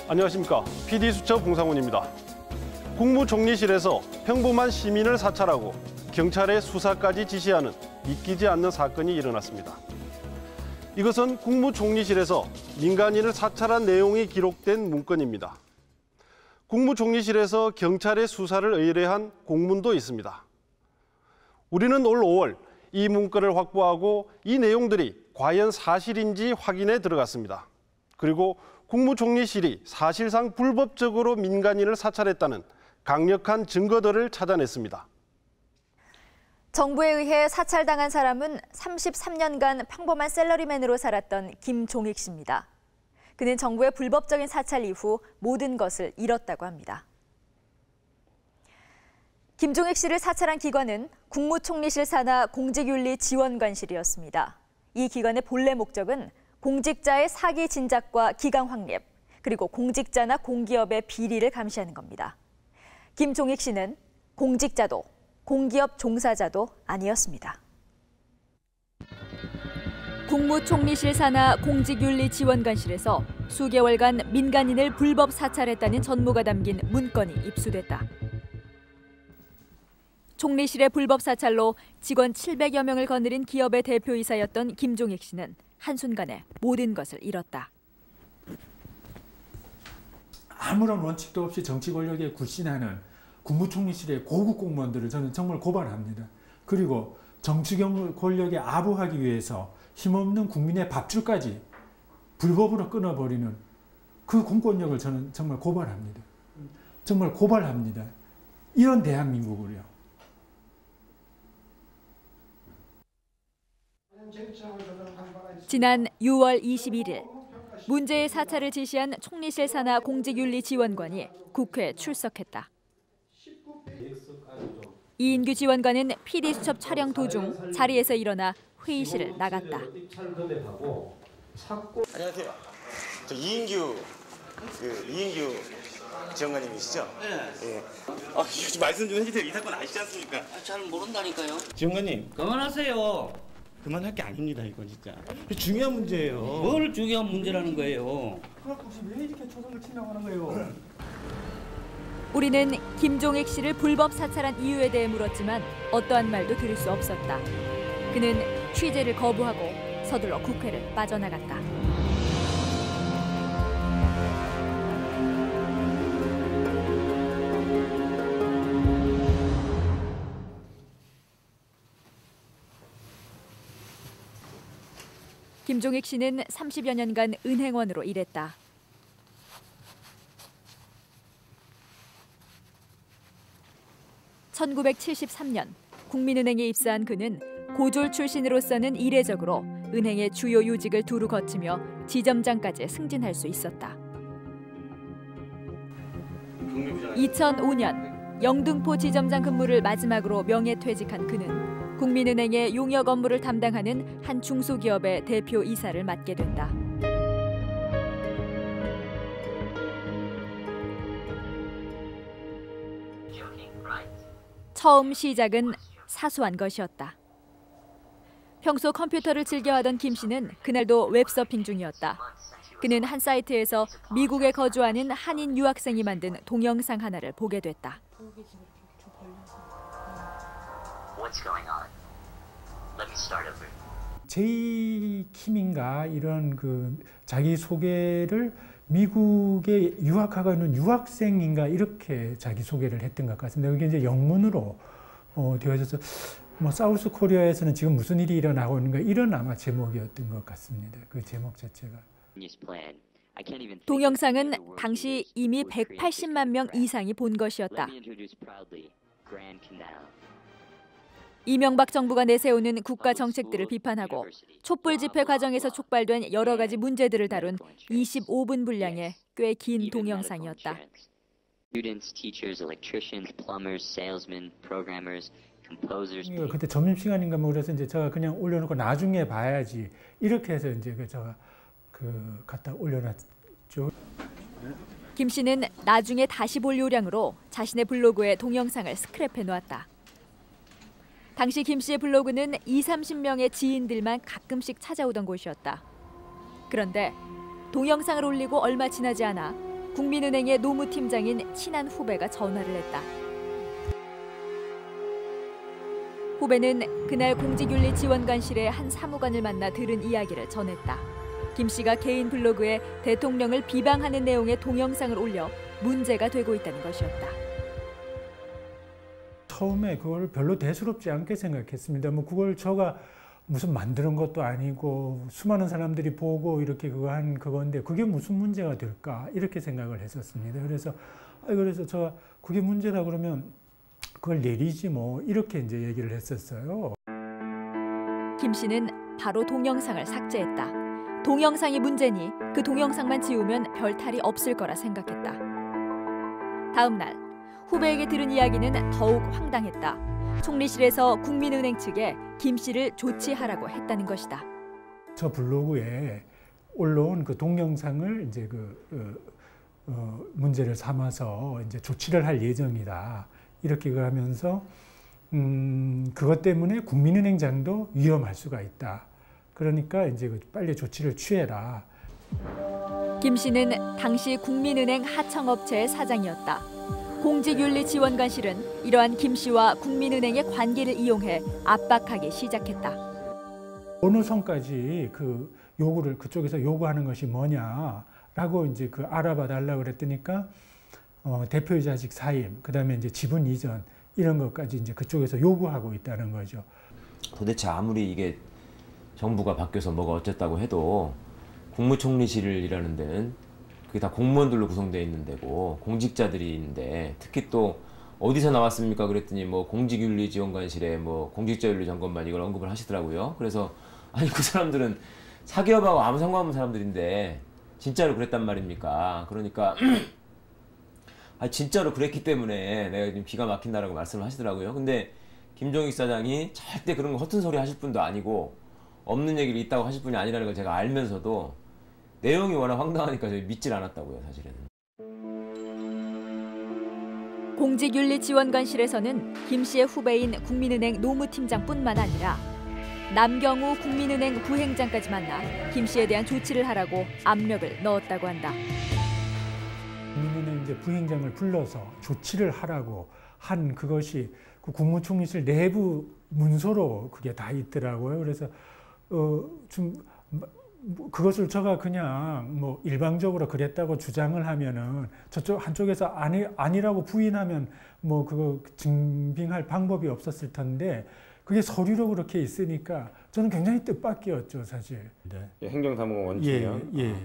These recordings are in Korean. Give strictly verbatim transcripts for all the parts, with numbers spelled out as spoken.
안녕하십니까. 피디수첩 홍상훈입니다. 국무총리실에서 평범한 시민을 사찰하고 경찰의 수사까지 지시하는 믿기지 않는 사건이 일어났습니다. 이것은 국무총리실에서 민간인을 사찰한 내용이 기록된 문건입니다. 국무총리실에서 경찰의 수사를 의뢰한 공문도 있습니다. 우리는 올 오월 이 문건을 확보하고 이 내용들이 과연 사실인지 확인에 들어갔습니다. 그리고 국무총리실이 사실상 불법적으로 민간인을 사찰했다는 강력한 증거들을 찾아냈습니다. 정부에 의해 사찰당한 사람은 삼십삼 년간 평범한 샐러리맨으로 살았던 김종익 씨입니다. 그는 정부의 불법적인 사찰 이후 모든 것을 잃었다고 합니다. 김종익 씨를 사찰한 기관은 국무총리실 산하 공직윤리지원관실이었습니다. 이 기관의 본래 목적은 공직자의 사기 진작과 기강 확립, 그리고 공직자나 공기업의 비리를 감시하는 겁니다. 김종익 씨는 공직자도 공기업 종사자도 아니었습니다. 국무총리실 산하 공직윤리지원관실에서 수개월간 민간인을 불법 사찰했다는 전모가 담긴 문건이 입수됐다. 총리실의 불법 사찰로 직원 칠백여 명을 거느린 기업의 대표이사였던 김종익 씨는 한순간에 모든 것을 잃었다. 아무런 원칙도 없이 정치 권력에 굴신하는 국무총리실의 고급 공무원들을 저는 정말 고발합니다. 그리고 정치 권력에 아부하기 위해서 힘없는 국민의 밥줄까지 불법으로 끊어버리는 그 공권력을 저는 정말 고발합니다. 정말 고발합니다. 이런 대한민국을요. 지난 유월 이십일일 문제의 사찰을 지시한 총리실 산하 공직윤리지원관이 국회에 출석했다. 이인규 지원관은 피디수첩 촬영 도중 자리에서 일어나 회의실을 나갔다. 안녕하세요. 저 이인규 그 이인규 지원관님이시죠? 네. 예. 아, 좀 말씀 좀 해주세요. 이 사건 아시지 않습니까? 아, 잘 모른다니까요. 지원관님. 그만하세요. 그만할 게 아닙니다, 이건 진짜. 중요한 문제예요. 뭘 중요한 문제라는 거예요? 혹시 왜 이렇게 초성을 치려고 하는 거예요? 우리는 김종익 씨를 불법 사찰한 이유에 대해 물었지만 어떠한 말도 들을 수 없었다. 그는 취재를 거부하고 서둘러 국회를 빠져나갔다. 김종익 씨는 삼십여 년간 은행원으로 일했다. 천구백칠십삼 년 국민은행에 입사한 그는 고졸 출신으로서는 이례적으로 은행의 주요 요직을 두루 거치며 지점장까지 승진할 수 있었다. 이천오 년 영등포 지점장 근무를 마지막으로 명예퇴직한 그는 국민은행의 용역 업무를 담당하는 한 중소기업의 대표 이사를 맡게 된다. 처음 시작은 사소한 것이었다. 평소 컴퓨터를 즐겨하던 김 씨는 그날도 웹서핑 중이었다. 그는 한 사이트에서 미국에 거주하는 한인 유학생이 만든 동영상 하나를 보게 됐다. 제이킴인가 이런 그 자기 소개를 미국에 유학하고 있는 유학생인가 이렇게 자기 소개를 했던 것 같습니다. 이게 이제 영문으로 어, 되어져서 뭐 사우스 코리아에서는 지금 무슨 일이 일어나고 있는가 이런 아마 제목이었던 것 같습니다. 그 제목 자체가. 동영상은 당시 이미 백팔십만 명 이상이 본 것이었다. 이명박 정부가 내세우는 국가 정책들을 비판하고 촛불 집회 과정에서 촉발된 여러 가지 문제들을 다룬 이십오 분 분량의 꽤 긴 동영상이었다. 그때 점심시간인가 뭐 그래서 이제 제가 그냥 올려놓고 나중에 봐야지 이렇게 해서 이제 제가 그 갖다 올려놨죠. 김 씨는 나중에 다시 볼 요량으로 자신의 블로그에 동영상을 스크랩해 놓았다. 당시 김 씨의 블로그는 이삼십 명의 지인들만 가끔씩 찾아오던 곳이었다. 그런데 동영상을 올리고 얼마 지나지 않아 국민은행의 노무팀장인 친한 후배가 전화를 했다. 후배는 그날 공직윤리지원관실의 한 사무관을 만나 들은 이야기를 전했다. 김 씨가 개인 블로그에 대통령을 비방하는 내용의 동영상을 올려 문제가 되고 있다는 것이었다. 처음에 그걸 별로 대수롭지 않게 생각했습니다. 뭐 그걸 제가 무슨 만드는 것도 아니고 수많은 사람들이 보고 이렇게 그거 한 그건데 그게 무슨 문제가 될까 이렇게 생각을 했었습니다. 그래서 그래서 제가 그게 문제다 그러면 그걸 내리지 뭐 이렇게 이제 얘기를 했었어요. 김 씨는 바로 동영상을 삭제했다. 동영상이 문제니 그 동영상만 지우면 별 탈이 없을 거라 생각했다. 다음 날 후배에게 들은 이야기는 더욱 황당했다. 총리실에서 국민은행 측에 김 씨를 조치하라고 했다는 것이다. 저 블로그에 올라온 그 동영상을 이제 그 어, 어, 문제를 삼아서 이제 조치를 할 예정이다. 이렇게 하면서 음, 그것 때문에 국민은행장도 위험할 수가 있다. 그러니까 이제 빨리 조치를 취해라. 김 씨는 당시 국민은행 하청업체의 사장이었다. 공직윤리지원관실은 이러한 김 씨와 국민은행의 관계를 이용해 압박하기 시작했다. 어느 선까지 그 요구를 그쪽에서 요구하는 것이 뭐냐라고 이제 그 알아봐 달라고 그랬더니까 어, 대표이사직 사임, 그다음에 이제 지분 이전 이런 것까지 이제 그쪽에서 요구하고 있다는 거죠. 도대체 아무리 이게 정부가 바뀌어서 뭐가 어쨌다고 해도 국무총리실이라는 데는 그게 다 공무원들로 구성되어 있는 데고 공직자들이 있는데 특히 또 어디서 나왔습니까? 그랬더니 뭐 공직윤리지원관실에 뭐 공직자윤리점검반 이걸 언급을 하시더라고요. 그래서 아니 그 사람들은 사기업하고 아무 상관없는 사람들인데 진짜로 그랬단 말입니까? 그러니까 아 진짜로 그랬기 때문에 내가 지금 기가 막힌다라고 말씀을 하시더라고요. 근데 김종익 사장이 절대 그런 거 허튼 소리 하실 분도 아니고 없는 얘기를 있다고 하실 분이 아니라는 걸 제가 알면서도 내용이 워낙 황당하니까 저희 믿질 않았다고요, 사실은. 공직윤리지원관실에서는 김 씨의 후배인 국민은행 노무팀장뿐만 아니라 남경우 국민은행 부행장까지 만나 김 씨에 대한 조치를 하라고 압력을 넣었다고 한다. 국민은행 이제 부행장을 불러서 조치를 하라고 한 그것이 그 국무총리실 내부 문서로 그게 다 있더라고요. 그래서 어, 좀 그것을 제가 그냥 뭐 일방적으로 그랬다고 주장을 하면은 저쪽 한쪽에서 아니 아니라고 부인하면 뭐 그거 증빙할 방법이 없었을 텐데 그게 서류로 그렇게 있으니까 저는 굉장히 뜻밖이었죠, 사실. 네. 행정사무관 원칙이요. 예, 예.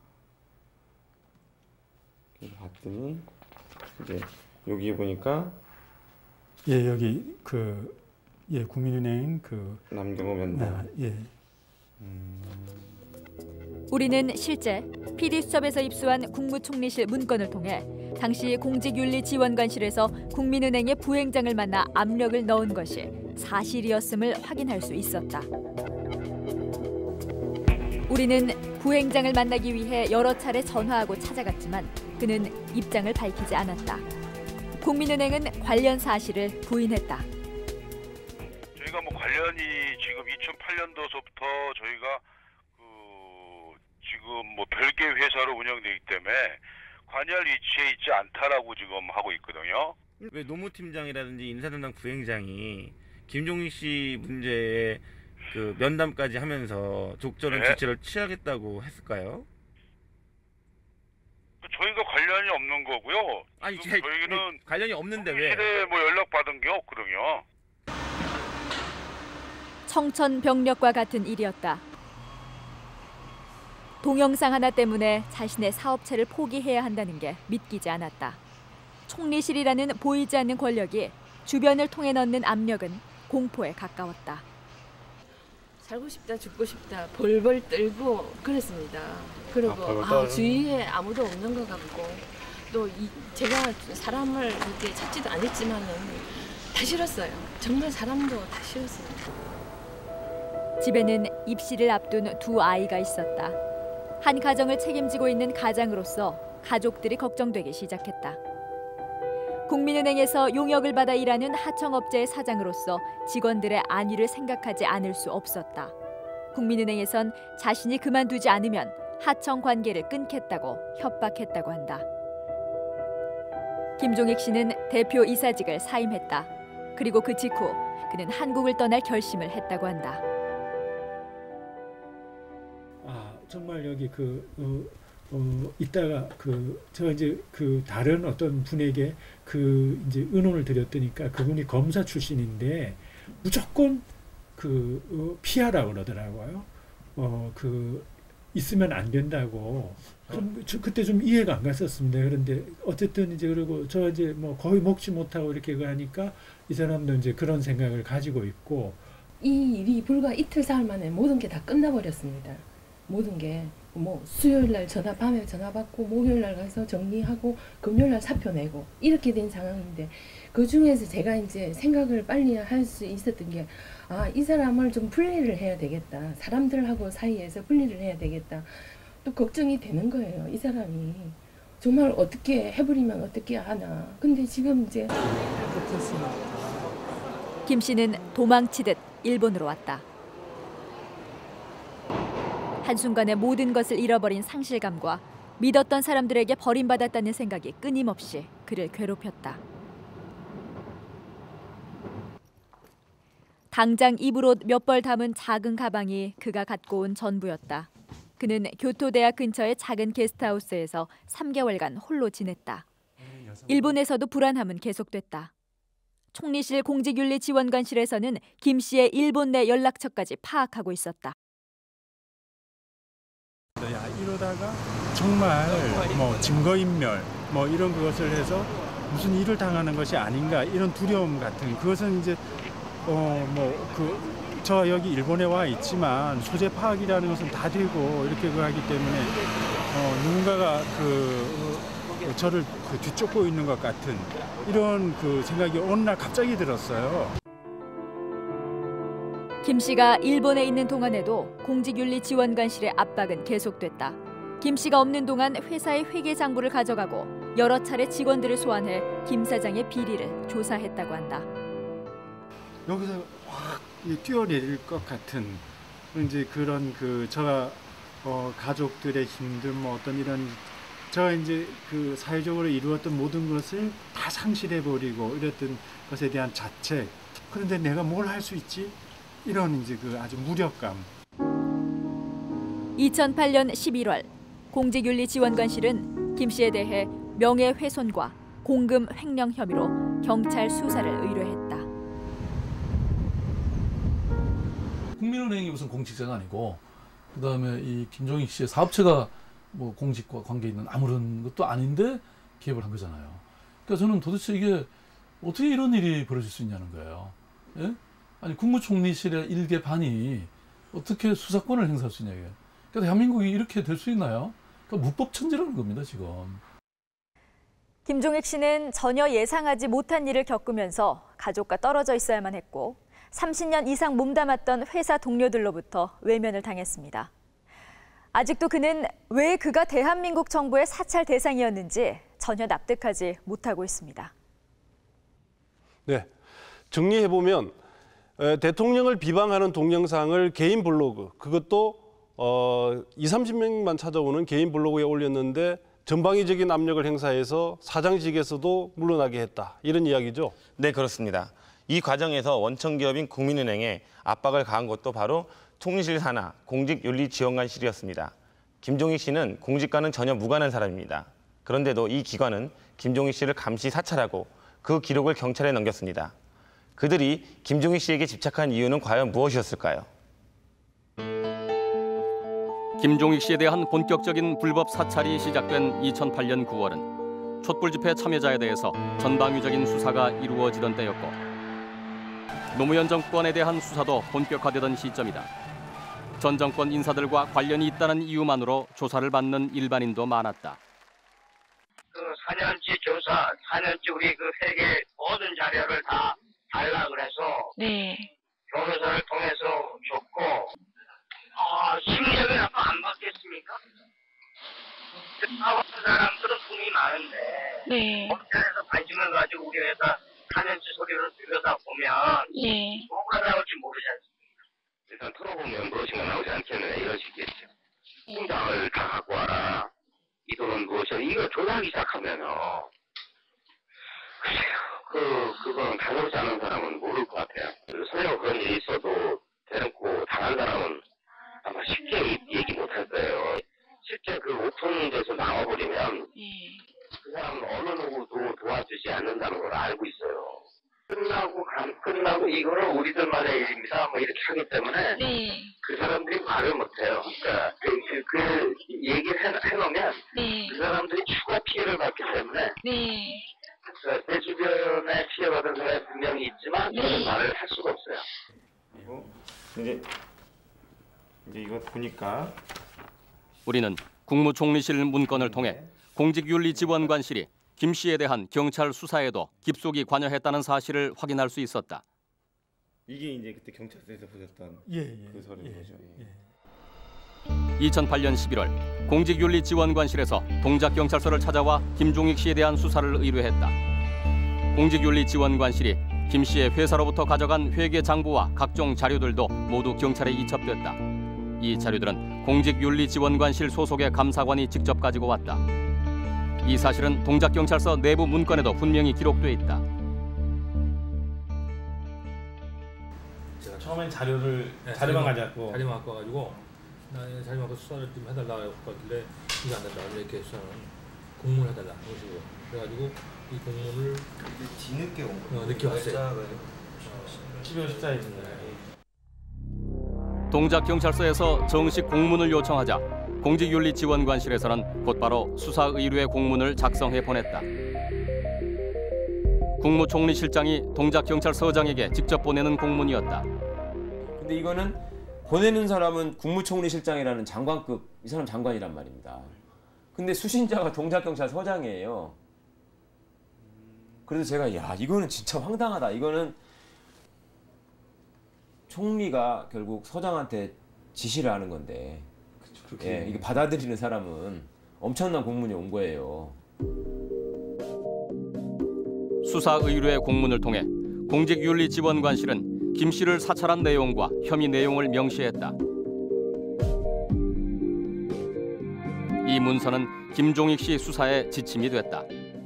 그래서 봤더니 이제 여기 보니까 예, 여기 그 예, 국민은행 그 남경호 면담. 아, 예. 우리는 실제 피디수첩에서 입수한 국무총리실 문건을 통해 당시 공직윤리지원관실에서 국민은행의 부행장을 만나 압력을 넣은 것이 사실이었음을 확인할 수 있었다. 우리는 부행장을 만나기 위해 여러 차례 전화하고 찾아갔지만 그는 입장을 밝히지 않았다. 국민은행은 관련 사실을 부인했다. 저희가 뭐 관련이 지금 이천팔 년도서부터 저희가 그 지금 뭐 별개 회사로 운영되기 때문에 관여할 위치에 있지 않다라고 지금 하고 있거든요. 왜 노무팀장이라든지 인사담당 부행장이 김종익 씨 문제에 그 면담까지 하면서 적절한 네. 조치를 취하겠다고 했을까요? 저희가 관련이 없는 거고요. 아니 지금 제, 저희는 관련이 없는데 왜? 실에 뭐 연락 받은 게 없거든요. 청천벽력과 같은 일이었다. 동영상 하나 때문에 자신의 사업체를 포기해야 한다는 게 믿기지 않았다. 총리실이라는 보이지 않는 권력이 주변을 통해 넣는 압력은 공포에 가까웠다. 살고 싶다 죽고 싶다 벌벌 떨고 그랬습니다. 그리고 아, 아, 주위에 아무도 없는 것 같고 또 이, 제가 사람을 이렇게 찾지도 않았지만은 다 싫었어요. 정말 사람도 다 싫었어요. 집에는 입시를 앞둔 두 아이가 있었다. 한 가정을 책임지고 있는 가장으로서 가족들이 걱정되기 시작했다. 국민은행에서 용역을 받아 일하는 하청업체의 사장으로서 직원들의 안위를 생각하지 않을 수 없었다. 국민은행에선 자신이 그만두지 않으면 하청 관계를 끊겠다고 협박했다고 한다. 김종익 씨는 대표 이사직을 사임했다. 그리고 그 직후 그는 한국을 떠날 결심을 했다고 한다. 아 정말 여기 그 어, 어, 이따가 그 제가 이제 그 다른 어떤 분에게 그 이제 의논을 드렸더니까 그분이 검사 출신인데 무조건 그 어, 피하라고 그러더라고요. 어 그 있으면 안 된다고. 그럼 저 그때 좀 이해가 안 갔었습니다. 그런데 어쨌든 이제 그리고 저 이제 뭐 거의 먹지 못하고 이렇게 가니까 이 사람도 이제 그런 생각을 가지고 있고. 이 일이 불과 이틀 사흘 만에 모든 게 다 끝나버렸습니다. 모든 게 뭐 수요일 날 전화 밤에 전화 받고 목요일 날 가서 정리하고 금요일 날 사표 내고 이렇게 된 상황인데 그 중에서 제가 이제 생각을 빨리 할 수 있었던 게 아, 이 사람을 좀 분리를 해야 되겠다. 사람들하고 사이에서 분리를 해야 되겠다. 또 걱정이 되는 거예요. 이 사람이 정말 어떻게 해버리면 어떻게 하나. 근데 지금 이제 김 씨는 도망치듯 일본으로 왔다. 한순간에 모든 것을 잃어버린 상실감과 믿었던 사람들에게 버림받았다는 생각이 끊임없이 그를 괴롭혔다. 당장 입으로 몇 벌 담은 작은 가방이 그가 갖고 온 전부였다. 그는 교토대학 근처의 작은 게스트하우스에서 삼 개월간 홀로 지냈다. 일본에서도 불안함은 계속됐다. 총리실 공직윤리지원관실에서는 김 씨의 일본 내 연락처까지 파악하고 있었다. 야, 이러다가 정말 뭐 증거인멸 뭐 이런 것을 해서 무슨 일을 당하는 것이 아닌가 이런 두려움 같은 그것은 이제 어 뭐 그 저 여기 일본에 와 있지만 소재 파악이라는 것은 다 되고 이렇게 그 하기 때문에 어 누군가가 그 어, 저를 그 뒤쫓고 있는 것 같은 이런 그 생각이 어느 날 갑자기 들었어요. 김 씨가 일본에 있는 동안에도 공직윤리지원관실의 압박은 계속됐다. 김 씨가 없는 동안 회사의 회계장부를 가져가고 여러 차례 직원들을 소환해 김 사장의 비리를 조사했다고 한다. 여기서 확 뛰어내릴 것 같은 이제 그런 그 저 어, 가족들의 힘들 뭐 어떤 이런 저 이제 그 사회적으로 이루었던 모든 것을 다 상실해 버리고 이랬던 것에 대한 자책. 그런데 내가 뭘 할 수 있지? 이런 이제 그 아주 무력감. 이천팔 년 십일월 공직윤리지원관실은 김 씨에 대해 명예훼손과 공금 횡령 혐의로 경찰 수사를 의뢰했다. 국민은행이 무슨 공직자가 아니고 그다음에 이 김종익 씨의 사업체가 뭐 공직과 관계 있는 아무런 것도 아닌데 개입을 한 거잖아요. 그러니까 저는 도대체 이게 어떻게 이런 일이 벌어질 수 있냐는 거예요. 예? 아니 국무총리실의 일개 반이 어떻게 수사권을 행사할 수 있냐고요. 그러니까 대한민국이 이렇게 될 수 있나요? 그러니까 무법천지라는 겁니다 지금. 김종익 씨는 전혀 예상하지 못한 일을 겪으면서 가족과 떨어져 있어야만 했고 삼십 년 이상 몸담았던 회사 동료들로부터 외면을 당했습니다. 아직도 그는 왜 그가 대한민국 정부의 사찰 대상이었는지 전혀 납득하지 못하고 있습니다. 네, 정리해보면 대통령을 비방하는 동영상을 개인 블로그, 그것도 어, 이삼십 명만 찾아오는 개인 블로그에 올렸는데 전방위적인 압력을 행사해서 사장직에서도 물러나게 했다. 이런 이야기죠? 네, 그렇습니다. 이 과정에서 원청기업인 국민은행에 압박을 가한 것도 바로 총리실 산하 공직윤리지원관실이었습니다. 김종익 씨는 공직과는 전혀 무관한 사람입니다. 그런데도 이 기관은 김종익 씨를 감시 사찰하고 그 기록을 경찰에 넘겼습니다. 그들이 김종익 씨에게 집착한 이유는 과연 무엇이었을까요? 김종익 씨에 대한 본격적인 불법 사찰이 시작된 이천팔 년 구월은 촛불 집회 참여자에 대해서 전방위적인 수사가 이루어지던 때였고 노무현 정권에 대한 수사도 본격화되던 시점이다. 전 정권 인사들과 관련이 있다는 이유만으로 조사를 받는 일반인도 많았다. 그 사 년치 조사, 사 년치 우리 그 회계 모든 자료를 다 달라 그래서 네. 변호사를 통해서 줬고 아, 심리적인 압박 안 받겠습니까? 사업한 사람들은 돈이 많은데 네. 법전에서 관심을 가지고 우리 회사 사 년치 소리를 들여다보면 네. 뭐가 나올지 모르지 않습니까? 일단 털어보면 무엇인가 나오지 않겠느냐 이런 식이겠죠. 통장을 다 갖고 와라. 이 돈은 무엇이야? 이거 조사하기 시작하면은 그거는 당해보지 않은 사람은 모를 것 같아요. 설령 그런 일이 있어도 대놓고 당한 사람은 아마 쉽게 얘기 못할 거예요. 실제 그 오픈 데서 나와버리면 그 사람은 어느 누구도 도와주지 않는다는 걸 알고 있어요. 끝나고 감, 끝나고 이거는 우리들만의 일입니다. 뭐 이렇게 하기 때문에 네. 그 사람들이 말을 못해요. 그러니까 그, 그, 그 얘기를 해, 해놓으면 네. 그 사람들이 추가 피해를 받기 때문에 네. 내 주변에 피해받은 사람이 분명히 있지만 저는 네. 말을 할 수가 없어요. 그리고 이제 이제 이거 보니까 우리는 국무총리실 문건을 통해 공직윤리지원관실이 김 씨에 대한 경찰 수사에도 깊숙이 관여했다는 사실을 확인할 수 있었다. 이게 이제 그때 경찰서에서 보셨던 예, 예, 그 서류인 예, 거죠. 예. 이천팔 년 십일월 공직윤리지원관실에서 동작경찰서를 찾아와 김종익 씨에 대한 수사를 의뢰했다. 공직윤리지원관실이 김 씨의 회사로부터 가져간 회계 장부와 각종 자료들도 모두 경찰에 이첩됐다. 이 자료들은 공직윤리지원관실 소속의 감사관이 직접 가지고 왔다. 이 사실은 동작경찰서 내부 문건에도 분명히 기록돼 있다. 제가 처음엔 자료를 네, 자료만 자료만- 가져왔고 자료만 갖고 와가지고 나 자료만 갖고 수사를 좀 해달라고 하길래 이거 안 된다. 이렇게 수사는 공문 해달라. 그런 식으로. 그래가지고 이 공문을 뒤늦게 온 거예요. 어, 늦게 왔어요. 십이월 십사일입니다. 동작경찰서에서 정식 공문을 요청하자 공직윤리지원관실에서는 곧바로 수사 의뢰 공문을 작성해 보냈다. 국무총리실장이 동작경찰서장에게 직접 보내는 공문이었다. 근데 이거는 보내는 사람은 국무총리실장이라는 장관급, 이 사람 장관이란 말입니다. 근데 수신자가 동작경찰서장이에요. 그래서 제가 야 이거는 진짜 황당하다. 이거는 총리가 결국 서장한테 지시를 하는 건데 그쵸, 예, 이게 받아들이는 사람은 엄청난 공문이 온 거예요. 수사 의뢰 공문을 통해 공직윤리지원관실은 김 씨를 사찰한 내용과 혐의 내용을 명시했다. 이 문서는 김종익 씨 수사에 지침이 됐다.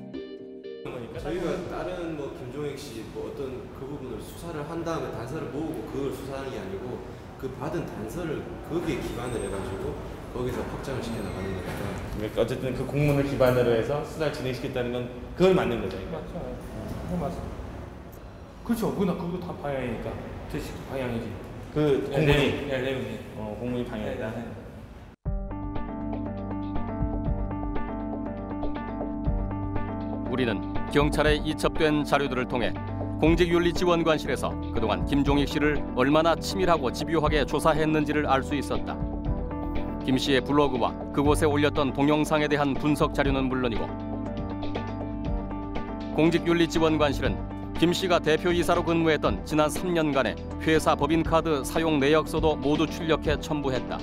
저희가 다른 뭐 김종익 씨 뭐 어떤 그 부분을 수사를 한 다음에 단서를 모으고 그걸 수사하는 게 아니고 그 받은 단서를 거기에 기반을 해가지고 거기서 확장을 시켜 나가는 거니까. 그러니까 어쨌든 그 공문을 기반으로 해서 수사를 진행시켰다는 건 그걸 맞는 거죠. 맞죠. 그거 맞어. 그렇죠. 그나 그것도 다 방향이니까. 제 방향이지. 그 네, 공문이 내용, 네, 내용이. 어 공문이 방향이다. 네, 네. 우리는 경찰에 이첩된 자료들을 통해 공직윤리지원관실에서 그동안 김종익 씨를 얼마나 치밀하고 집요하게 조사했는지를 알 수 있었다. 김 씨의 블로그와 그곳에 올렸던 동영상에 대한 분석 자료는 물론이고 공직윤리지원관실은 김 씨가 대표이사로 근무했던 지난 삼 년간의 회사 법인카드 사용 내역서도 모두 출력해 첨부했다.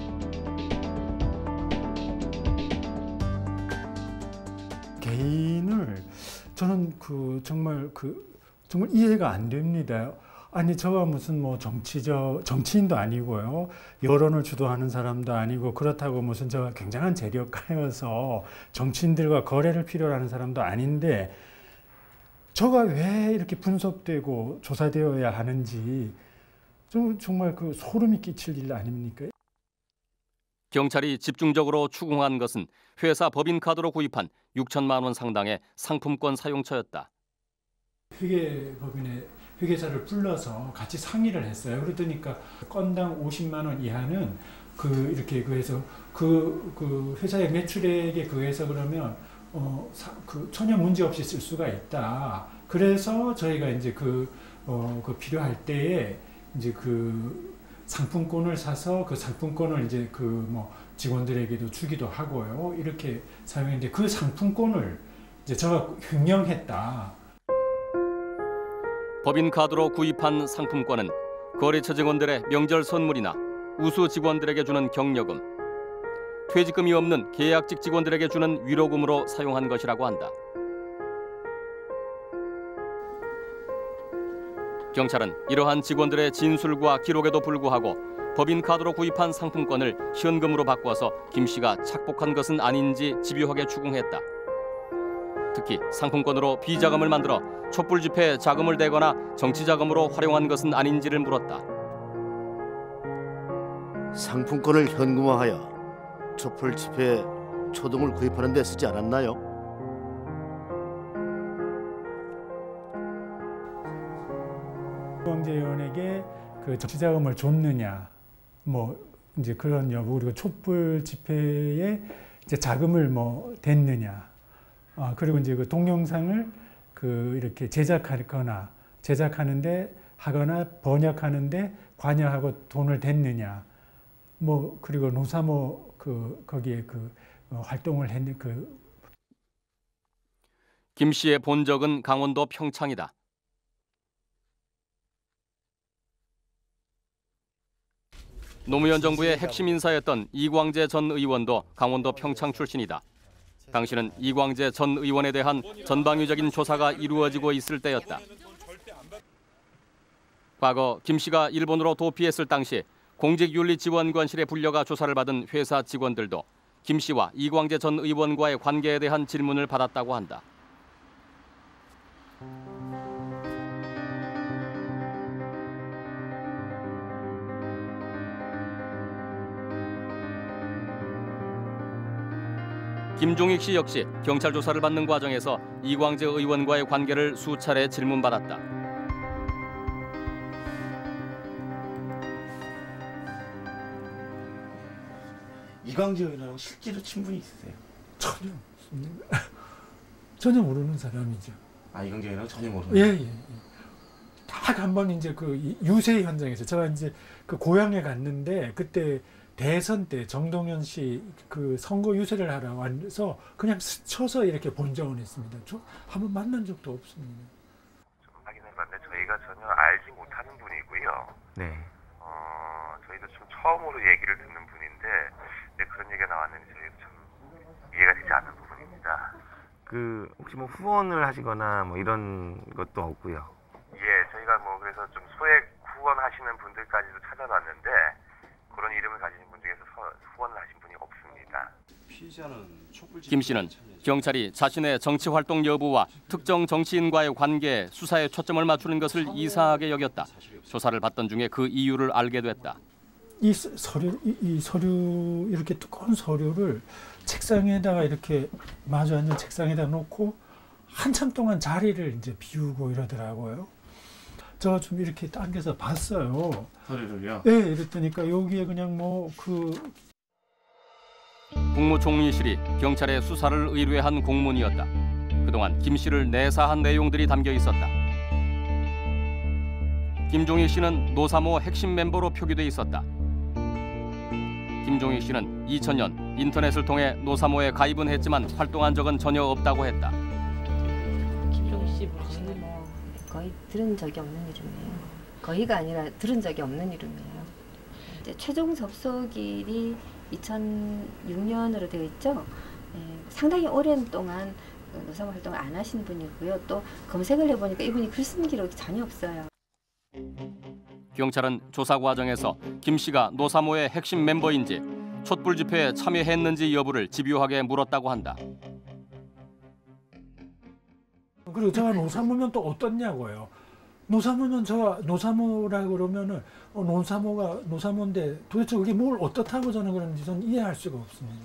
개인을 저는 그 정말 그 정말 이해가 안 됩니다. 아니 저가 무슨 뭐 정치적 정치인도 아니고요, 여론을 주도하는 사람도 아니고 그렇다고 무슨 저가 굉장한 재력가여서 정치인들과 거래를 필요로 하는 사람도 아닌데 저가 왜 이렇게 분석되고 조사되어야 하는지 좀 정말 그 소름이 끼칠 일 아닙니까? 경찰이 집중적으로 추궁한 것은 회사 법인카드로 구입한 육천만 원 상당의 상품권 사용처였다. 회계법인의 회계사를 불러서 같이 상의를 했어요. 그러니까 건당 오십만 원 이하는 그 이렇게 그해서 그, 그 회사의 매출액에 그해서 그러면 어, 사, 그 전혀 문제 없이 쓸 수가 있다. 그래서 저희가 이제 그, 어, 그 필요할 때에 이제 그 상품권을 사서 그 상품권을 이제 그 뭐 직원들에게도 주기도 하고요. 이렇게 사용했는데 그 상품권을 이제 제가 횡령했다. 법인카드로 구입한 상품권은 거래처 직원들의 명절 선물이나 우수 직원들에게 주는 격려금, 퇴직금이 없는 계약직 직원들에게 주는 위로금으로 사용한 것이라고 한다. 경찰은 이러한 직원들의 진술과 기록에도 불구하고 법인카드로 구입한 상품권을 현금으로 바꿔서 김 씨가 착복한 것은 아닌지 집요하게 추궁했다. 특히 상품권으로 비자금을 만들어 촛불 집회에 자금을 대거나 정치 자금으로 활용한 것은 아닌지를 물었다. 상품권을 현금화하여 촛불 집회에 초동을 구입하는 데 쓰지 않았나요? 이광재 의원에게 그 정치자금을 줬느냐, 뭐 이제 그런 여부, 그리고 촛불 집회에 이제 자금을 뭐 댔느냐, 아, 그리고 이제 그 동영상을 그 이렇게 제작하거나 제작하는데 하거나 번역하는데 관여하고 돈을 댔느냐, 뭐 그리고 노사모 그 거기에 그 활동을 했는 그 김 씨의 본적은 강원도 평창이다. 노무현 정부의 핵심 인사였던 이광재 전 의원도 강원도 평창 출신이다. 당시는 이광재 전 의원에 대한 전방위적인 조사가 이루어지고 있을 때였다. 과거 김 씨가 일본으로 도피했을 당시 공직윤리지원관실에 불려가 조사를 받은 회사 직원들도 김 씨와 이광재 전 의원과의 관계에 대한 질문을 받았다고 한다. 김종익 씨 역시 경찰 조사를 받는 과정에서 이광재 의원과의 관계를 수차례 질문받았다. 이광재 의원하고 실제로 친분이 있으세요? 전혀 없습니다. 전혀 모르는 사람이죠. 아, 이광재 의원하고 전혀 모르는? 예, 예, 예. 딱 한 번 이제 그 유세 현장에서 제가 이제 그 고향에 갔는데 그때 대선 때 정동현 씨 그 선거 유세를 하러 와서 그냥 스쳐서 이렇게 본 적은 있습니다. 저 한번 만난 적도 없습니다. 좀 확인해봤는데 저희가 전혀 알지 못하는 분이고요. 네. 어, 저희도 좀 처음으로 얘기를 듣는 분인데 네, 그런 얘기가 나왔는지 저희도 참 이해가 되지 않는 부분입니다. 그 혹시 뭐 후원을 하시거나 뭐 이런 것도 없고요. 예, 저희가 뭐 그래서 좀 소액 후원하시는 분들까지도 찾아봤는데 그런 이름을 가지신 분 중에서 후원을 하신 분이 없습니다. 김 씨는 경찰이 자신의 정치 활동 여부와 특정 정치인과의 관계에 수사에 초점을 맞추는 것을 이상하게 여겼다. 조사를 받던 중에 그 이유를 알게 됐다. 이 서류, 이, 이 서류 이렇게 두꺼운 서류를 책상에다가 이렇게 마주 앉은 책상에다 놓고 한참 동안 자리를 이제 비우고 이러더라고요. 저 좀 이렇게 당겨서 봤어요. 서류를요? 네, 이랬더니까 여기에 그냥 뭐 그 국무총리실이 경찰에 수사를 의뢰한 공문이었다. 그동안 김 씨를 내사한 내용들이 담겨 있었다. 김종익 씨는 노사모 핵심 멤버로 표기돼 있었다. 김종익 씨는 이천 년 인터넷을 통해 노사모에 가입은 했지만 활동한 적은 전혀 없다고 했다. 김종익 씨 저는 뭐 거의 들은 적이 없는 이름이에요. 거의가 아니라 들은 적이 없는 이름이에요. 이제 최종 접속일이 이천육 년으로 되어 있죠. 예, 상당히 오랜 동안 노사모 활동을 안 하신 분이고요. 또 검색을 해보니까 이분이 글 쓴 기록이 전혀 없어요. 경찰은 조사 과정에서 김 씨가 노사모의 핵심 멤버인지 촛불 집회에 참여했는지 여부를 집요하게 물었다고 한다. 그리고 제가 노사모면 또 어떻냐고요. 노사모면 제가 노사모라고 그러면은 어, 노사모가 노사모인데 도대체 그게 뭘 어떻다고 저는 그런지 저는 이해할 수가 없습니다.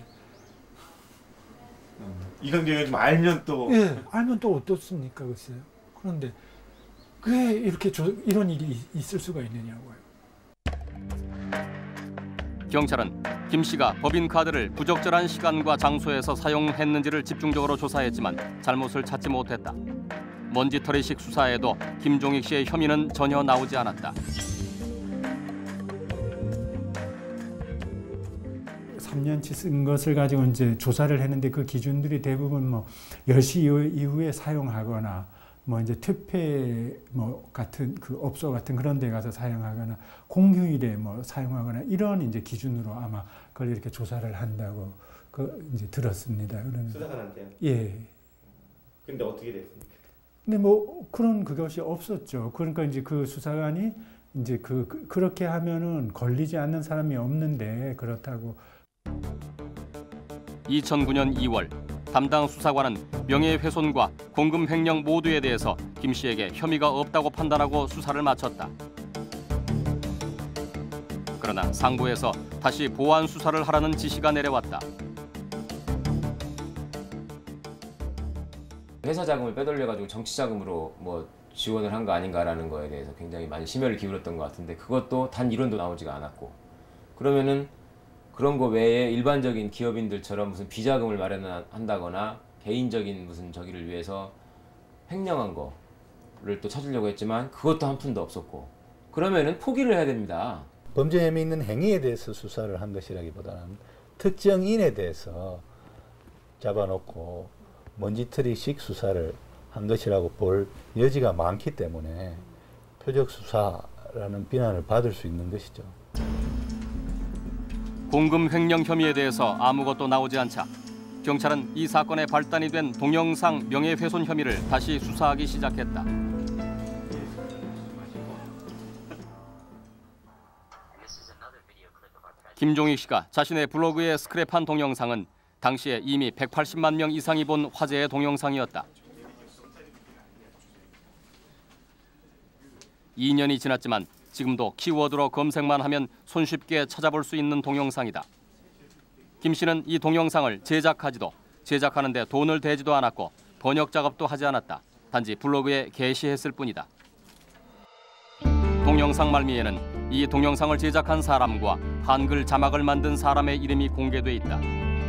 음, 이광재 의원 좀 알면 또 예, 알면 또 어떻습니까, 글쎄요. 그런데 왜 이렇게 저, 이런 일이 있을 수가 있느냐고요. 경찰은 김 씨가 법인카드를 부적절한 시간과 장소에서 사용했는지를 집중적으로 조사했지만 잘못을 찾지 못했다. 먼지털이식 수사에도 김종익 씨의 혐의는 전혀 나오지 않았다. 삼 년치 쓴 것을 가지고 이제 조사를 했는데 그 기준들이 대부분 뭐 열 시 이후에 사용하거나 뭐 이제 퇴폐 뭐 같은 그 업소 같은 그런 데 가서 사용하거나 공휴일에 뭐 사용하거나 이런 이제 기준으로 아마 그걸 이렇게 조사를 한다고 그 이제 들었습니다. 그러면 수사관한테요? 예. 근데 어떻게 됐습니까? 근데 뭐 그런 그것이 없었죠. 그러니까 이제 그 수사관이 이제 그, 그 그렇게 하면은 걸리지 않는 사람이 없는데 그렇다고. 이천구 년 이월 담당 수사관은 명예훼손과 공금 횡령 모두에 대해서 김 씨에게 혐의가 없다고 판단하고 수사를 마쳤다. 그러나 상부에서 다시 보완 수사를 하라는 지시가 내려왔다. 회사 자금을 빼돌려가지고 정치 자금으로 뭐 지원을 한 거 아닌가라는 거에 대해서 굉장히 많이 심혈을 기울였던 것 같은데 그것도 단 이론도 나오지가 않았고 그러면은 그런 거 외에 일반적인 기업인들처럼 무슨 비자금을 마련한다거나 개인적인 무슨 저기를 위해서 횡령한 거를 또 찾으려고 했지만 그것도 한 푼도 없었고 그러면은 포기를 해야 됩니다. 범죄 혐의 있는 행위에 대해서 수사를 한 것이라기보다는 특정인에 대해서 잡아놓고 먼지털이식 수사를 한 것이라고 볼 여지가 많기 때문에 표적 수사라는 비난을 받을 수 있는 것이죠. 공금 횡령 혐의에 대해서 아무것도 나오지 않자 경찰은 이 사건의 발단이 된 동영상 명예훼손 혐의를 다시 수사하기 시작했다. 김종익 씨가 자신의 블로그에 스크랩한 동영상은 당시에 이미 백팔십만 명 이상이 본 화제의 동영상이었다. 이 년이 지났지만 지금도 키워드로 검색만 하면 손쉽게 찾아볼 수 있는 동영상이다. 김 씨는 이 동영상을 제작하지도 제작하는 데 돈을 대지도 않았고 번역 작업도 하지 않았다. 단지 블로그에 게시했을 뿐이다. 동영상 말미에는 이 동영상을 제작한 사람과 한글 자막을 만든 사람의 이름이 공개돼 있다.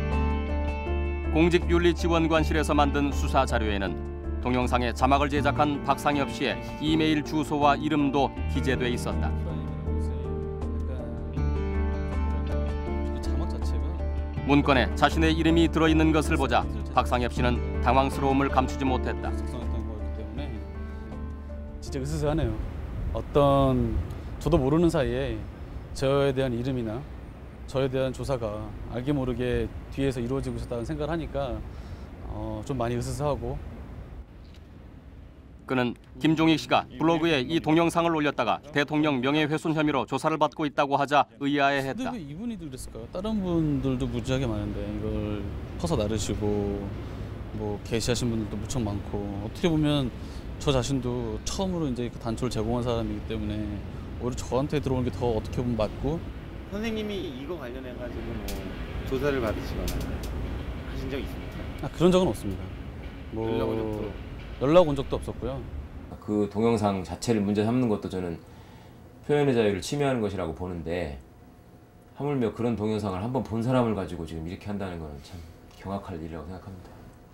공직윤리지원관실에서 만든 수사 자료에는 동영상의 자막을 제작한 박상엽 씨의 이메일 주소와 이름도 기재돼 있었다. 문건에 자신의 이름이 들어있는 것을 보자 박상엽 씨는 당황스러움을 감추지 못했다. 진짜 으스스하네요. 어떤 저도 모르는 사이에 저에 대한 이름이나 저에 대한 조사가 알게 모르게 뒤에서 이루어지고 있었다는 생각을 하니까 어, 좀 많이 으스스하고. 그는 김종익 씨가 블로그에 이 동영상을 올렸다가 대통령 명예훼손 혐의로 조사를 받고 있다고 하자 의아해했다. 근데 왜 이분이 그랬을까요? 다른 분들도 무지하게 많은데 이걸 퍼서 나르시고 뭐 게시하신 분들도 무척 많고 어떻게 보면 저 자신도 처음으로 이제 그 단초를 제공한 사람이기 때문에 오히려 저한테 들어오는 게 더 어떻게 보면 맞고. 선생님이 이거 관련해 가지고 뭐 조사를 받으시거나 하신 적 있습니까? 아, 그런 적은 없습니다. 뭐 연락 온 적도 연락 온 적도 없었고요. 그 동영상 자체를 문제 삼는 것도 저는 표현의 자유를 침해하는 것이라고 보는데 하물며 그런 동영상을 한번 본 사람을 가지고 지금 이렇게 한다는 것은 참 경악할 일이라고 생각합니다.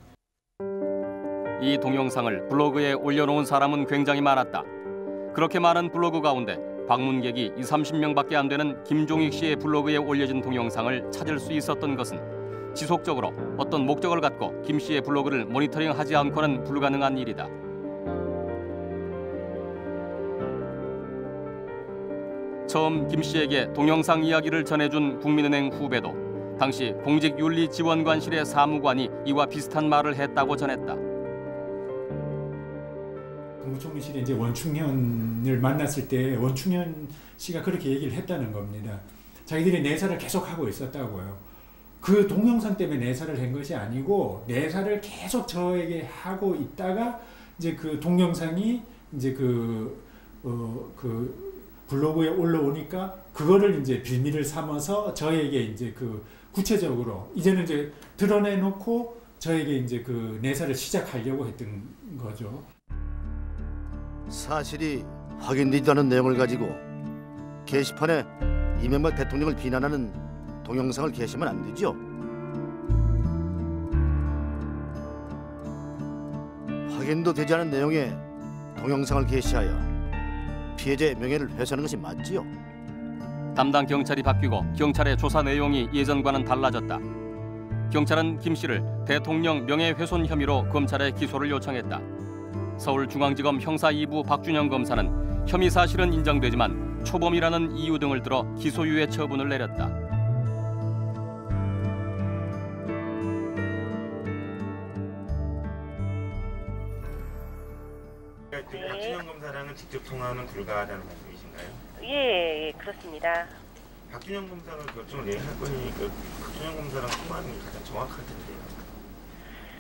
이 동영상을 블로그에 올려놓은 사람은 굉장히 많았다. 그렇게 많은 블로그 가운데 방문객이 이삼십 명밖에 안 되는 김종익 씨의 블로그에 올려진 동영상을 찾을 수 있었던 것은 지속적으로 어떤 목적을 갖고 김 씨의 블로그를 모니터링하지 않고는 불가능한 일이다. 처음 김 씨에게 동영상 이야기를 전해준 국민은행 후배도 당시 공직윤리지원관실의 사무관이 이와 비슷한 말을 했다고 전했다. 국무총리실에 이제 원충현을 만났을 때 원충현 씨가 그렇게 얘기를 했다는 겁니다. 자기들이 내사를 계속하고 있었다고요. 그 동영상 때문에 내사를 한 것이 아니고 내사를 계속 저에게 하고 있다가 이제 그 동영상이 이제 그, 어, 그 블로그에 올라오니까 그거를 이제 빌미를 삼아서 저에게 이제 그 구체적으로 이제는 이제 드러내놓고 저에게 이제 그 내사를 시작하려고 했던 거죠. 사실이 확인되지도 않은 내용을 가지고 게시판에 이명박 대통령을 비난하는 동영상을 게시하면 안 되죠. 확인도 되지 않은 내용의 동영상을 게시하여 피해자의 명예를 훼손하는 것이 맞지요. 담당 경찰이 바뀌고 경찰의 조사 내용이 예전과는 달라졌다. 경찰은 김 씨를 대통령 명예훼손 혐의로 검찰에 기소를 요청했다. 서울중앙지검 형사 이 부 박준영 검사는 혐의 사실은 인정되지만 초범이라는 이유 등을 들어 기소유예 처분을 내렸다. 네. 박준영 검사랑은 직접 통화는 불가하다는 말씀이신가요? 예, 예, 그렇습니다. 박준영 검사가 결정을 내릴 건이니까 박준영 검사랑 통화하는 게 가장 정확할 텐데요.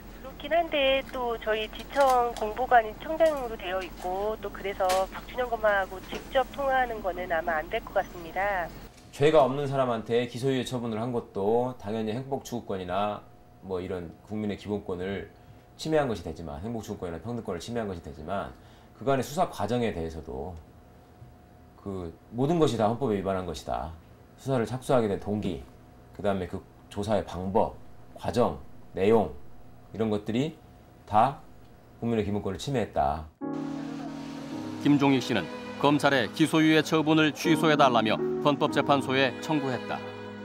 있긴 한데 또 저희 지청 공보관이 청장으로 되어 있고 또 그래서 박준영 검사하고 직접 통화하는 거는 아마 안 될 것 같습니다. 죄가 없는 사람한테 기소유예 처분을 한 것도 당연히 행복추구권이나 뭐 이런 국민의 기본권을 침해한 것이 되지만 행복추구권이나 평등권을 침해한 것이 되지만 그간의 수사 과정에 대해서도 그 모든 것이 다 헌법에 위반한 것이다. 수사를 착수하게 된 동기, 그 다음에 그 조사의 방법, 과정, 내용 이런 것들이 다 국민의 기본권을 침해했다. 김종익 씨는 검찰의 기소유예 처분을 취소해달라며 헌법재판소에 청구했다.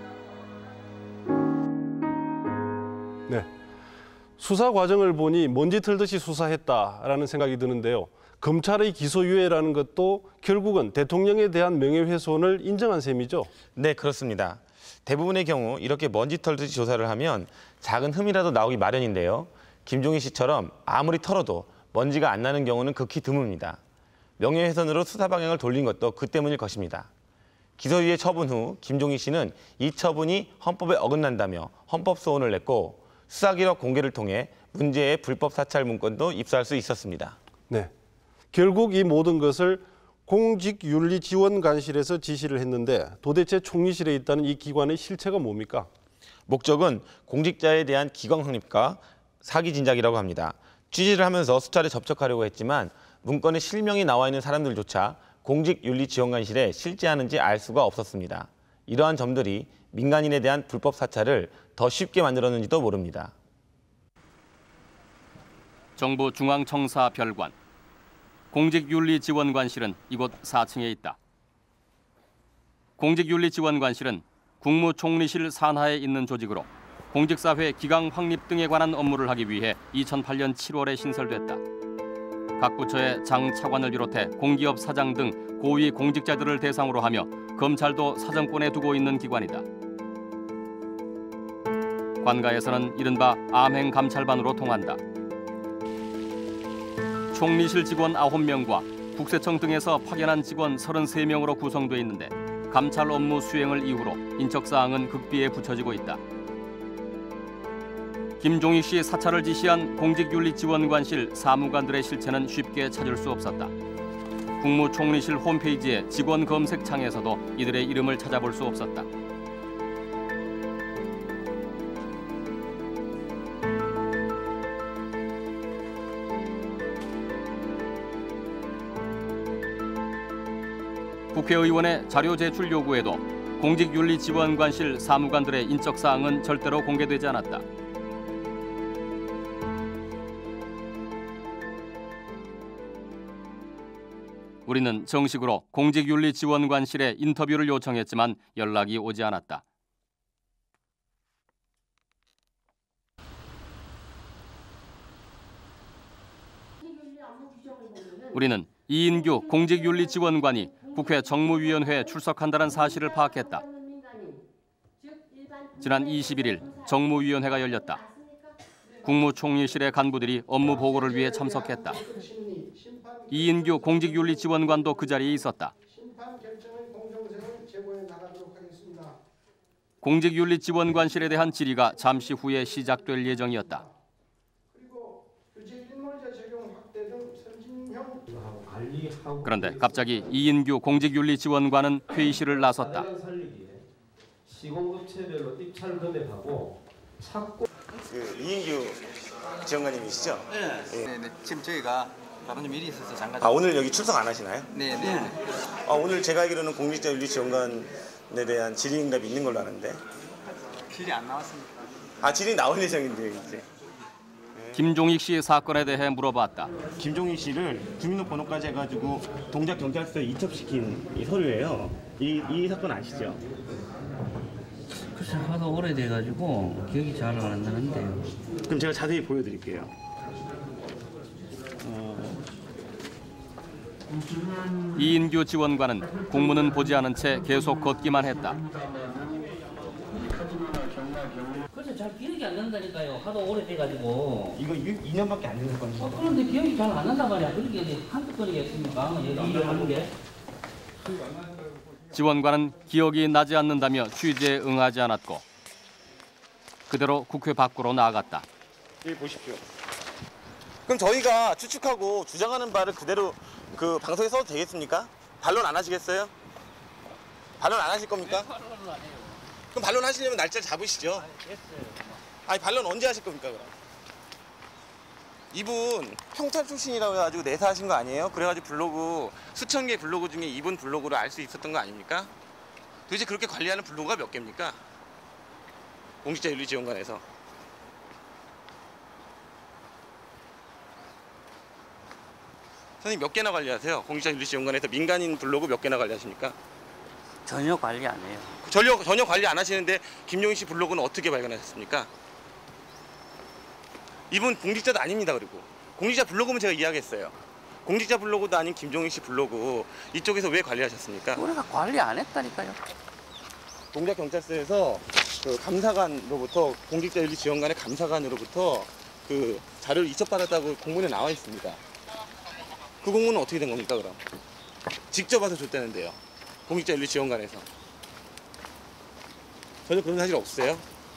네, 수사 과정을 보니 먼지 털듯이 수사했다라는 생각이 드는데요. 검찰의 기소유예라는 것도 결국은 대통령에 대한 명예훼손을 인정한 셈이죠? 네, 그렇습니다. 대부분의 경우 이렇게 먼지 털듯이 조사를 하면 작은 흠이라도 나오기 마련인데요. 김종익 씨처럼 아무리 털어도 먼지가 안 나는 경우는 극히 드뭅니다. 명예훼손으로 수사 방향을 돌린 것도 그 때문일 것입니다. 기소유예 처분 후 김종익 씨는 이 처분이 헌법에 어긋난다며 헌법소원을 냈고 수사기록 공개를 통해 문제의 불법 사찰 문건도 입수할 수 있었습니다. 네, 결국 이 모든 것을 공직윤리지원관실에서 지시를 했는데 도대체 총리실에 있다는 이 기관의 실체가 뭡니까? 목적은 공직자에 대한 기강 확립과 사기 진작이라고 합니다. 취재를 하면서 수차례 접촉하려고 했지만 문건에 실명이 나와 있는 사람들조차 공직윤리지원관실에 실제하는지 알 수가 없었습니다. 이러한 점들이 민간인에 대한 불법 사찰을 더 쉽게 만들었는지도 모릅니다. 정부 중앙청사별관. 공직윤리지원관실은 이곳 사 층에 있다. 공직윤리지원관실은 국무총리실 산하에 있는 조직으로 공직사회 기강 확립 등에 관한 업무를 하기 위해 이천팔 년 칠월에 신설됐다. 각 부처의 장 차관을 비롯해 공기업 사장 등 고위 공직자들을 대상으로 하며 검찰도 사정권에 두고 있는 기관이다. 관가에서는 이른바 암행감찰반으로 통한다. 총리실 직원 아홉 명과 국세청 등에서 파견한 직원 서른세 명으로 구성돼 있는데 감찰 업무 수행을 이유로 인적사항은 극비에 붙여지고 있다. 김종익 씨 사찰을 지시한 공직윤리지원관실 사무관들의 실체는 쉽게 찾을 수 없었다. 국무총리실 홈페이지의 직원 검색창에서도 이들의 이름을 찾아볼 수 없었다. 국회의원의 자료 제출 요구에도 공직윤리지원관실 사무관들의 인적사항은 절대로 공개되지 않았다. 우리는 정식으로 공직윤리지원관실에 인터뷰를 요청했지만 연락이 오지 않았다. 우리는 이인규 공직윤리지원관이 국회 정무위원회에 출석한다는 사실을 파악했다. 지난 이십일 일 정무위원회가 열렸다. 국무총리실의 간부들이 업무 보고를 위해 참석했다. 이인규 공직윤리지원관도 그 자리에 있었다. 공직윤리지원관실에 대한 질의가 잠시 후에 시작될 예정이었다. 그런데 갑자기 이인규 공직윤리지원관은 회의실을 나섰다. 시공업체별로 입찰 금액하고 착공. 그 이인규 지원관님이시죠? 네. 네. 네. 지금 저희가 다른 좀 일이 있어서 잠깐. 아, 오늘 여기 출석 안 하시나요? 네. 네. 아, 오늘 제가 알기로는 공직자윤리지원관에 대한 질의응답이 있는 걸로 아는데. 질의 안 나왔습니다. 아, 질의 나올 예정인데요, 이제. 김종익 씨 사건에 대해 물어봤다. 김종익 씨를 주민등록번호까지 해가지고 동작 경찰서에 이첩시킨 이 서류예요. 이, 이 사건 아시죠? 글쎄 하도 오래돼가지고 기억이 잘 안 나는데요. 그럼 제가 자세히 보여드릴게요. 어... 이인규 지원관은 공문은 보지 않은 채 계속 걷기만 했다. 글쎄 잘 기억이 안 난다니까요. 하도 오래돼가지고. 이거 이 년밖에 안 되는 건데. 어, 그런데 기억이 잘 안 난단 말이야. 그렇게 한두 건이겠습니까? 여기 일을 하는 게. 지원관은 기억이 나지 않는다며 취재에 응하지 않았고 그대로 국회 밖으로 나아갔다. 여기 보십시오. 그럼 저희가 추측하고 주장하는 바를 그대로 그 방송에 써도 되겠습니까? 반론 안 하시겠어요? 반론 안 하실 겁니까? 반론을 안 해요. 그럼 반론 하시려면 날짜 잡으시죠. 아니, 됐어요. 아니 반론 언제 하실 겁니까 그럼? 이분 평찰 출신이라고 해가지고 내사하신 거 아니에요? 그래가지고 블로그 수천 개 블로그 중에 이분 블로그를 알 수 있었던 거 아닙니까? 도대체 그렇게 관리하는 블로그가 몇 개입니까? 공직자윤리지원관에서. 선생님 몇 개나 관리하세요? 공직자윤리지원관에서 민간인 블로그 몇 개나 관리하십니까? 전혀 관리 안 해요. 전혀, 전혀 관리 안 하시는데 김종익 씨 블로그는 어떻게 발견하셨습니까? 이분 공직자도 아닙니다. 그리고 공직자 블로그면 제가 이야기했어요. 공직자 블로그도 아닌 김종익 씨 블로그 이쪽에서 왜 관리하셨습니까? 우리가 관리 안 했다니까요. 동작경찰서에서 그 감사관으로부터 공직자윤리지원관의 감사관으로부터 그 자료를 이첩받았다고 공문에 나와 있습니다. 그 공문은 어떻게 된 겁니까 그럼? 직접 와서 줬다는데요. 공직자윤리지원관에서. 전혀 그런 사실 없으세요?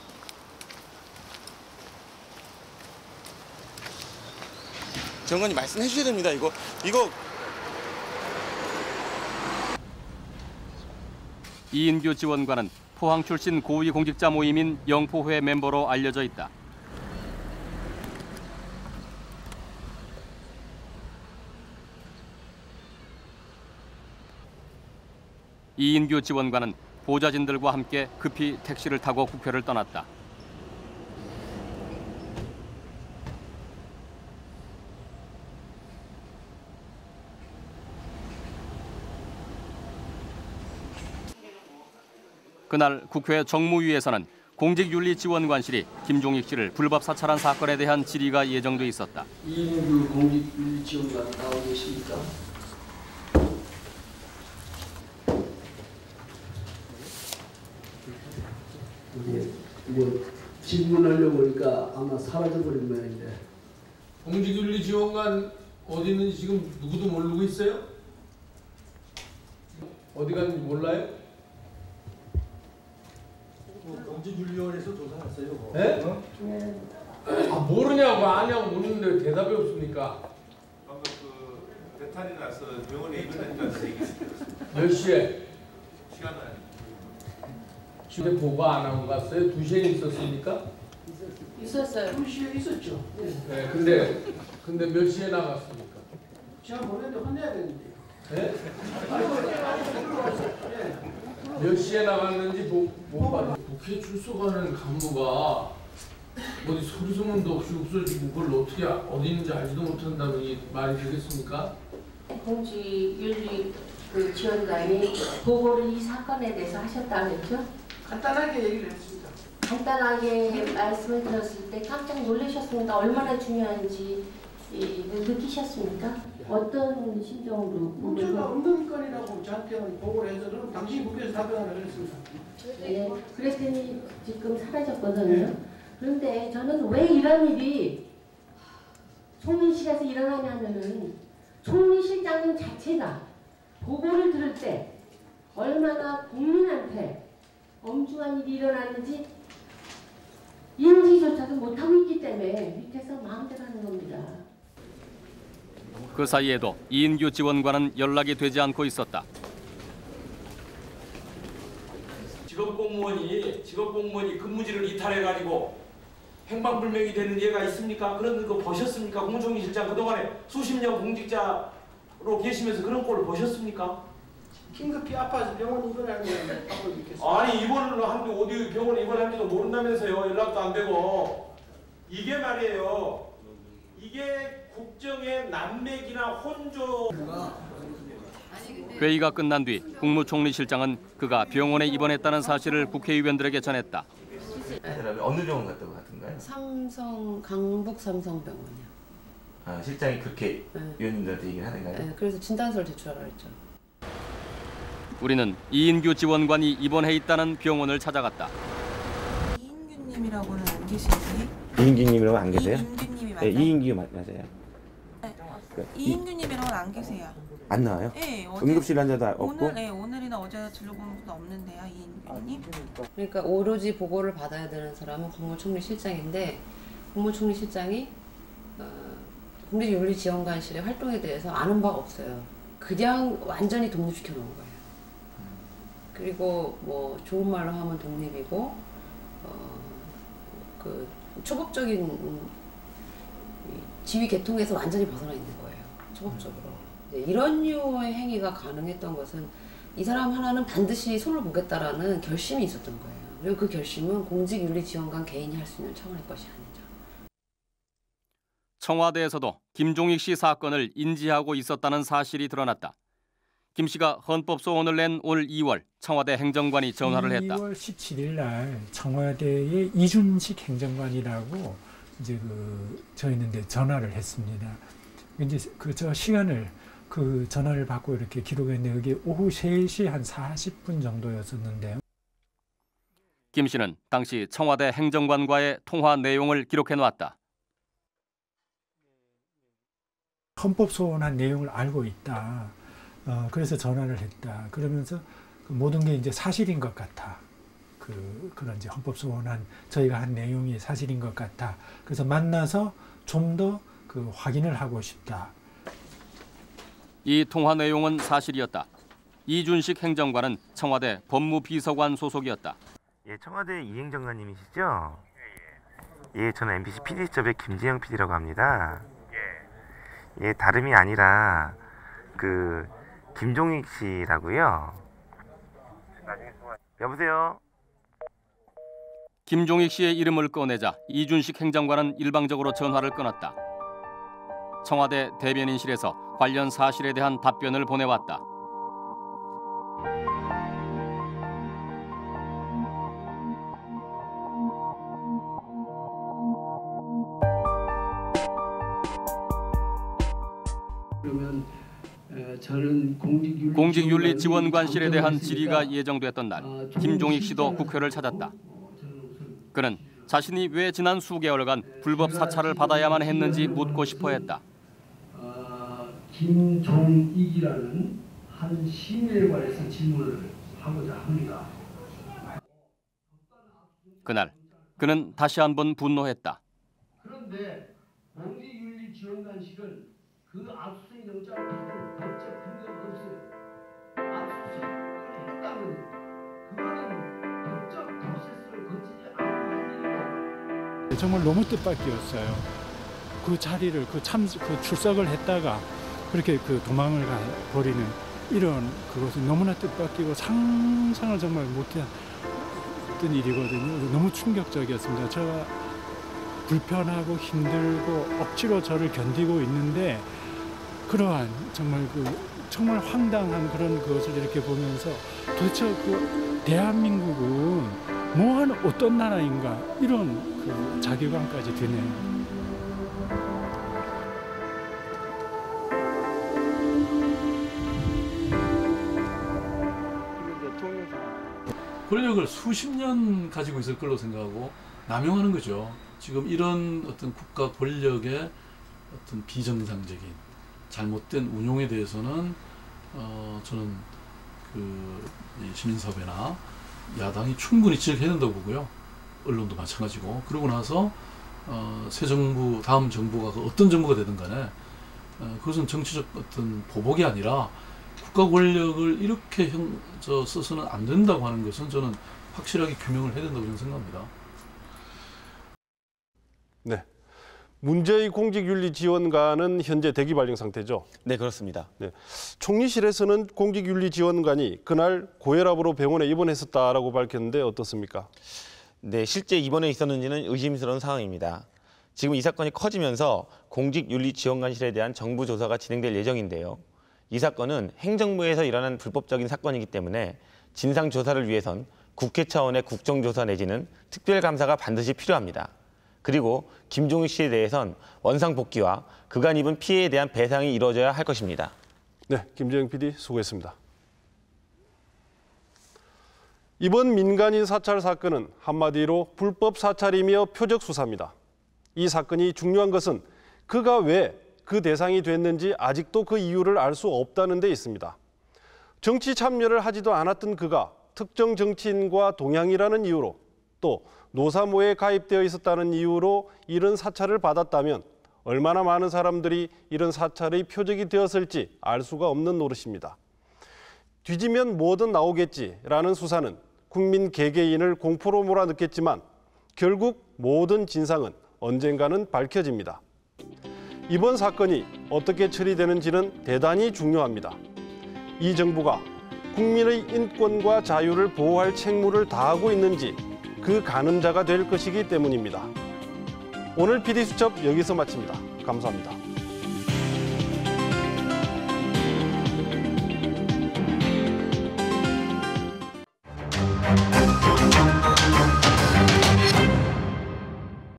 지원관님 말씀해 주셔야 됩니다. 이거 이거 이인규 지원관은 포항 출신 고위 공직자 모임인 영포회 멤버로 알려져 있다. 이인규 지원관은 보좌진들과 함께 급히 택시를 타고 국회를 떠났다. 그날 국회 정무위에서는 공직윤리지원관실이 김종익 씨를 불법 사찰한 사건에 대한 질의가 예정돼 있었다. 이인규 공직윤리지원관 나오고 계십니까? 뭐 질문하려고 보니까 아마 사라져버린 모양인데. 공직윤리지원관 어디 있는지 지금 누구도 모르고 있어요? 어디 갔는지 몰라요? 공직윤리원에서 조사했어요. 네? 아 모르냐고 아냐고 묻는데 대답이 없습니까? 방금 그 대탄이 나서 병원에 입원했다는 얘기 있었어요. 몇 시에? 시간은 집에 보고 안 하고 갔어요? 두 시에 있었습니까? 있었어요. 두 시에 있었죠. 네. 근데 근데 몇 시에 나갔습니까? 제가 보내는데 혼내야 되는데. 네? 몇 시에 나갔는지 못, 못 봤어요. 국회 출석하는 간부가 어디 소리 소문도 없이 없어지고 그걸 어떻게 어디 있는지 알지도 못한다면 이 말이 되겠습니까? 공직윤리 그 지원관이 보고를 이 사건에 대해서 하셨다면서? 간단하게 얘기를 했습니다. 간단하게 말씀을 들었을 때 깜짝 놀라셨습니까? 얼마나 중요한지 느끼셨습니까? 어떤 심정으로? 문제가 없는 건이라고 저한테는 보고를 해서 그럼 당신이 국회에서 답변하라 그랬습니다. 네, 그랬더니 지금 사라졌거든요. 네. 그런데 저는 왜 이런 일이 총리실에서 일어나냐면은 총리실장님 자체가 보고를 들을 때 얼마나 국민한테 엄중한 일이 일어나는지 인지조차도 못하고 있기 때문에 밑에서 마음대로 하는 겁니다. 그 사이에도 이인규 지원관은 연락이 되지 않고 있었다. 직업 공무원이 직업 공무원이 근무지를 이탈해가지고 행방불명이 되는 예가 있습니까? 그런 거 보셨습니까? 국무총리실장 그동안에 수십 년 공직자로 계시면서 그런 꼴을 보셨습니까? 긴급히 아파서 병원 입원하는 걸 하고 있겠습니다. 아니 입원을 한데 어디 병원에 입원한지도 모른다면서요. 연락도 안 되고. 이게 말이에요. 이게 국정의 난맥이나 혼조. 회의가 끝난 뒤 국무총리실장은 그가 병원에 입원했다는 사실을 국회의원들에게 전했다. 어느 병원 갔다고 같은가요? 삼성 강북 삼성병원이요. 아 실장이 그렇게 네. 의원님들한테 얘기를 하는가요? 네, 그래서 진단서를 제출하라 했죠. 우리는 이인규 지원관이 입원해 있다는 병원을 찾아갔다. 이인규님이라고는 안 계시지? 이인규님이라고 안 계세요? 이인규님이 네, 맞아요? 이인규 맞, 맞아요. 네. 그, 이인규님이라고는 안 계세요. 안 나와요? 네, 어제, 응급실 환자도 없고? 오늘, 네, 오늘이나 어제 진료보는 것도 없는데요, 이인규님. 그러니까 오로지 보고를 받아야 되는 사람은 국무총리실장인데 국무총리실장이 어, 국립윤리지원관실의 활동에 대해서 아는 바가 없어요. 그냥 완전히 독립시켜 놓은 거예요. 그리고 뭐 좋은 말로 하면 독립이고 어, 그 초법적인 지위 계통에서 완전히 벗어나 있는 거예요. 초법적으로. 이런 류의 행위가 가능했던 것은 이 사람 하나는 반드시 손을 보겠다라는 결심이 있었던 거예요. 그리고 그 결심은 공직윤리지원관 개인이 할 수 있는 차원의 것이 아니죠. 청와대에서도 김종익 씨 사건을 인지하고 있었다는 사실이 드러났다. 김 씨가 헌법소원을 낸 올 이월 청와대 행정관이 전화를 했다. 이월 십칠일 날 청와대의 이준식 행정관이라고 이제 그 저희는 전화를 했습니다. 이제 그 저 시간을 그 전화를 받고 이렇게 기록했는데 그게 오후 세 시 한 사십 분 정도였었는데요. 김 씨는 당시 청와대 행정관과의 통화 내용을 기록해 놨다. 헌법소원한 내용을 알고 있다. 어, 그래서 전화를 했다. 그러면서 그 모든 게 이제 사실인 것 같아. 그 그런 이제 헌법소원한 저희가 한 내용이 사실인 것 같아. 그래서 만나서 좀 더 그 확인을 하고 싶다. 이 통화 내용은 사실이었다. 이준식 행정관은 청와대 법무비서관 소속이었다. 예, 청와대 이 행정관님이시죠? 예, 저는 엠비씨 피디수첩의 김재영 피디라고 합니다. 예, 다름이 아니라 그 김종익 씨라고요. 여보세요? 김종익 씨의 이름을 꺼내자 이준식 행정관은 일방적으로 전화를 끊었다. 청와대 대변인실에서 관련 사실에 대한 답변을 보내왔다. 그러면 저는 공직윤리, 공직윤리지원관실에 대한 질의가 예정됐던 날 김종익 씨도 국회를 찾았다. 그는 자신이 왜 지난 수개월간 불법 사찰을 받아야만 했는지 묻고 싶어 했다. 어, 김종익이라는 한 시민에 관해서 질문을 하고자 합니다. 그날 그는 다시 한번 분노했다. 그런데 공직윤리지원관실은 그 압수수색 영장을 받은 법적 근거가 없어요. 압수수색을 했다면 그거는 법적 프로세스를 거치지 않고 일이고. 정말 너무 뜻밖이었어요. 그 자리를 그 참 그 출석을 했다가 그렇게 그 도망을 가 버리는 이런 그것은 너무나 뜻밖이고 상상을 정말 못했던 일이거든요. 너무 충격적이었습니다. 제가 불편하고 힘들고 억지로 저를 견디고 있는데 그러한 정말 그 정말 황당한 그런 것을 이렇게 보면서 도대체 그 대한민국은 뭐하는 어떤 나라인가 이런 그 자괴감까지 드네요. 권력을 수십 년 가지고 있을 걸로 생각하고 남용하는 거죠. 지금 이런 어떤 국가 권력의 어떤 비정상적인 잘못된 운용에 대해서는 어 저는 그 시민사회나 야당이 충분히 지적해야 된다고 보고요. 언론도 마찬가지고. 그러고 나서 어 새 정부 다음 정부가 그 어떤 정부가 되든 간에 어 그것은 정치적 어떤 보복이 아니라 국가 권력을 이렇게 형, 저 써서는 안 된다고 하는 것은 저는 확실하게 규명을 해야 된다고 저는 생각합니다. 네. 문제의 공직윤리지원관은 현재 대기 발령 상태죠? 네, 그렇습니다. 네. 총리실에서는 공직윤리지원관이 그날 고혈압으로 병원에 입원했었다라고 밝혔는데 어떻습니까? 네, 실제 입원해 있었는지는 의심스러운 상황입니다. 지금 이 사건이 커지면서 공직윤리지원관실에 대한 정부 조사가 진행될 예정인데요. 이 사건은 행정부에서 일어난 불법적인 사건이기 때문에 진상조사를 위해선 국회 차원의 국정조사 내지는 특별감사가 반드시 필요합니다. 그리고 김종익 씨에 대해선 원상복귀와 그간 입은 피해에 대한 배상이 이루어져야 할 것입니다. 네, 김재영 피디 수고했습니다. 이번 민간인 사찰 사건은 한마디로 불법 사찰이며 표적 수사입니다. 이 사건이 중요한 것은 그가 왜 그 대상이 됐는지 아직도 그 이유를 알 수 없다는 데 있습니다. 정치 참여를 하지도 않았던 그가 특정 정치인과 동향이라는 이유로 또 노사모에 가입되어 있었다는 이유로 이런 사찰을 받았다면 얼마나 많은 사람들이 이런 사찰의 표적이 되었을지 알 수가 없는 노릇입니다. 뒤지면 뭐든 나오겠지라는 수사는 국민 개개인을 공포로 몰아넣겠지만 결국 모든 진상은 언젠가는 밝혀집니다. 이번 사건이 어떻게 처리되는지는 대단히 중요합니다. 이 정부가 국민의 인권과 자유를 보호할 책무를 다하고 있는지 그 가늠자가 될 것이기 때문입니다. 오늘 피디수첩 여기서 마칩니다. 감사합니다.